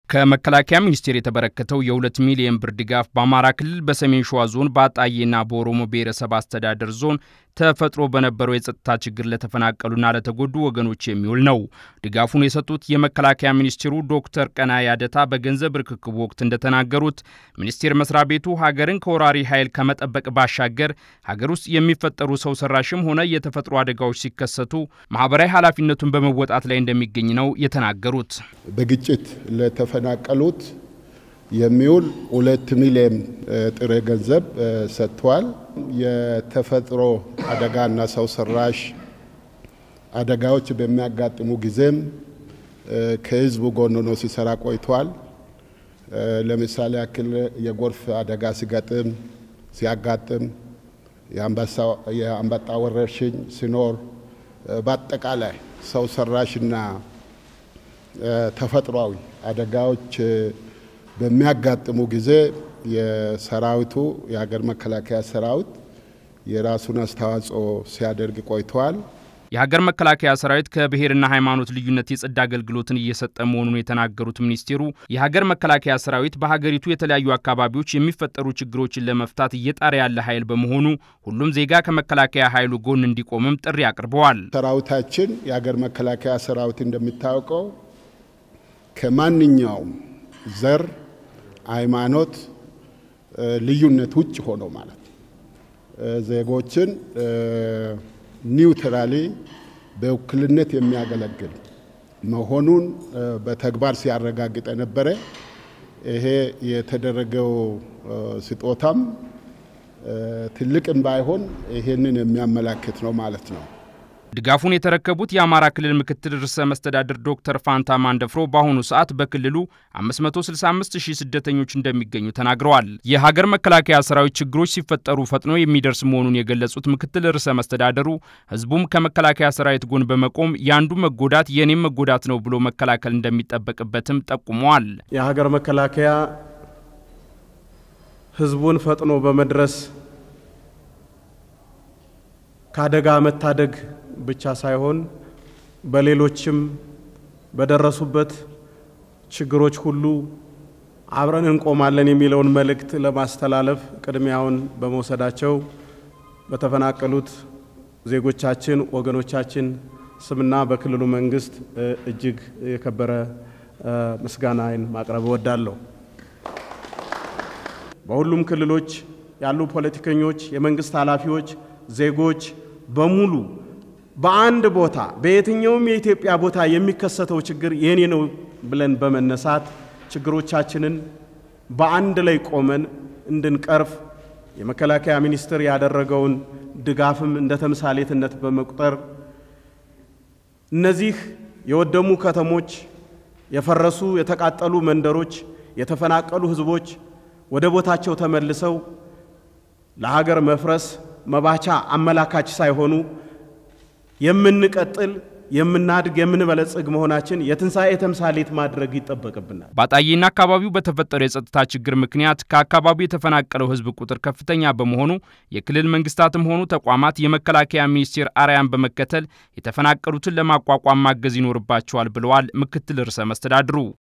ከመከላከያ ሚኒስቴር የተበረከተው የ2 ሚሊዮን ብር ድጋፍ በአማራ ክልል በሰሜን ሸዋ ዞን በአጣዬና በኦሮሞ ብሔረሰብ አስተዳደር ዞን ተፈጥሮ በነበረው የጸጥታ ችግር ለተፈናቀሉና ለተጎዱ ወገኖች የሚውል ነው። ድጋፉን የሰጡት የመከላከያ ሚኒስትሩ ዶክተር ቀናኢ አደታ በገንዘብ ርክክቡ ወቅት እንደተናገሩት ሚኒስቴር መስሪያ ቤቱ ሀገርን ከወራሪ ኃይል ከመጠበቅ ባሻገር ሀገር ውስጥ የሚፈጠሩ ሰው ሰራሽም ሆነ የተፈጥሮ አደጋዎች ሲከሰቱ ማህበራዊ ኃላፊነቱን በመወጣት ላይ እንደሚገኝ ነው የተናገሩት። በግጭት ለተፈናቀሉት የሚውል 2 ሚሊዮን ጥሬ ገንዘብ ሰጥቷል። የተፈጥሮ አደጋና ሰው ሰራሽ አደጋዎች በሚያጋጥሙ ጊዜም ከህዝቡ ጎን ሆኖ ሲሰራ ቆይቷል። ለምሳሌ ያክል የጎርፍ አደጋ ሲያጋጥም የአንበጣ ወረርሽኝ ሲኖር በአጠቃላይ ሰው ሰራሽና ተፈጥሯዊ አደጋዎች በሚያጋጥሙ ጊዜ የሰራዊቱ የሀገር መከላከያ ሰራዊት የራሱን አስተዋጽኦ ሲያደርግ ቆይቷል። የሀገር መከላከያ ሰራዊት ከብሔርና ሃይማኖት ልዩነት የጸዳ አገልግሎትን እየሰጠ መሆኑን የተናገሩት ሚኒስቴሩ የሀገር መከላከያ ሰራዊት በሀገሪቱ የተለያዩ አካባቢዎች የሚፈጠሩ ችግሮችን ለመፍታት እየጣረ ያለ ኃይል በመሆኑ ሁሉም ዜጋ ከመከላከያ ኃይሉ ጎን እንዲቆምም ጥሪ አቅርበዋል። ሰራዊታችን የሀገር መከላከያ ሰራዊት እንደሚታወቀው ከማንኛውም ዘር ሃይማኖት ልዩነት ውጭ ሆኖ ማለት ዜጎችን ኒውትራሊ በውክልነት የሚያገለግል መሆኑን በተግባር ሲያረጋግጥ ነበር። ይሄ የተደረገው ስጦታም ትልቅም ባይሆን ይሄንን የሚያመላክት ነው ማለት ነው። ድጋፉን የተረከቡት የአማራ ክልል ምክትል ርዕሰ መስተዳድር ዶክተር ፋንታ ማንደፍሮ በአሁኑ ሰዓት በክልሉ 565,000 ስደተኞች እንደሚገኙ ተናግረዋል። የሀገር መከላከያ ሰራዊት ችግሮች ሲፈጠሩ ፈጥኖ የሚደርስ መሆኑን የገለጹት ምክትል ርዕሰ መስተዳድሩ ህዝቡም ከመከላከያ ሰራዊት ጎን በመቆም ያንዱ መጎዳት የኔም መጎዳት ነው ብሎ መከላከል እንደሚጠበቅበትም ጠቁመዋል። የሀገር መከላከያ ህዝቡን ፈጥኖ በመድረስ ካደጋ መታደግ ብቻ ሳይሆን በሌሎችም በደረሱበት ችግሮች ሁሉ አብረን እንቆማለን የሚለውን መልእክት ለማስተላለፍ ቅድሚያውን በመውሰዳቸው በተፈናቀሉት ዜጎቻችን ወገኖቻችን ስምና በክልሉ መንግስት እጅግ የከበረ ምስጋናን ማቅረብ እወዳለሁ። በሁሉም ክልሎች ያሉ ፖለቲከኞች፣ የመንግስት ኃላፊዎች፣ ዜጎች በሙሉ በአንድ ቦታ በየትኛውም የኢትዮጵያ ቦታ የሚከሰተው ችግር የኔ ነው ብለን በመነሳት ችግሮቻችንን በአንድ ላይ ቆመን እንድንቀርፍ የመከላከያ ሚኒስቴር ያደረገውን ድጋፍም እንደ ተምሳሌትነት በመቁጠር እነዚህ የወደሙ ከተሞች፣ የፈረሱ የተቃጠሉ መንደሮች፣ የተፈናቀሉ ህዝቦች ወደ ቦታቸው ተመልሰው ለሀገር መፍረስ መባቻ አመላካች ሳይሆኑ የምንቀጥል የምናድግ የምንበለጽግ መሆናችን የትንሳኤ ተምሳሌት ማድረግ ይጠበቅብናል። በአጣዬና አካባቢው በተፈጠረው የጸጥታ ችግር ምክንያት ከአካባቢው የተፈናቀለው ህዝብ ቁጥር ከፍተኛ በመሆኑ የክልል መንግስታትም ሆኑ ተቋማት የመከላከያ ሚኒስቴር አርአያን በመከተል የተፈናቀሉትን ለማቋቋም ማገዝ ይኖርባቸዋል ብለዋል ምክትል ርዕሰ መስተዳድሩ።